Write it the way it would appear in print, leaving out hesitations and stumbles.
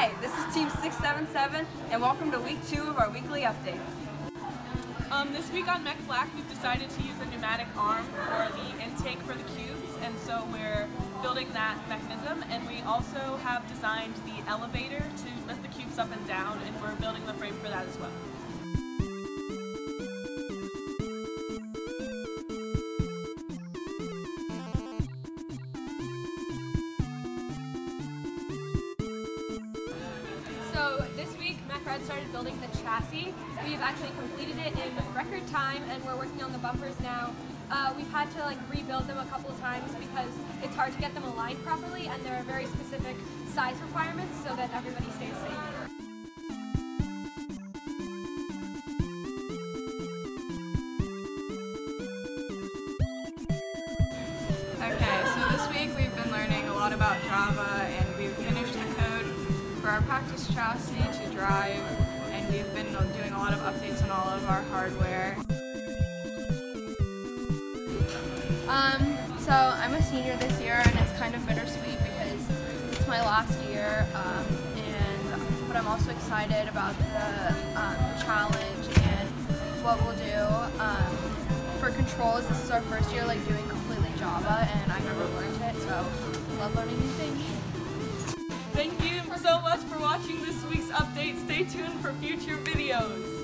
Hi, this is Team 677 and welcome to week 2 of our weekly updates. This week on Mech Black we've decided to use a pneumatic arm for the intake for the cubes, and so we're building that mechanism, and we also have designed the elevator to lift the cubes up and down, and we're building the frame for that as well. So this week, MechRed started building the chassis. We've actually completed it in record time, and we're working on the bumpers now. We've had to rebuild them a couple of times because it's hard to get them aligned properly, and there are very specific size requirements so that everybody stays safe. Okay, so this week we've been learning a lot about Java, and we've finished the code for our practice chassis to drive, and we've been doing a lot of updates on all of our hardware. So I'm a senior this year, and it's kind of bittersweet because it's my last year, but I'm also excited about the challenge and what we'll do. For controls, this is our first year doing completely Java, and I never learned it, so I love learning new things. Thank you so much for watching this week's update. Stay tuned for future videos.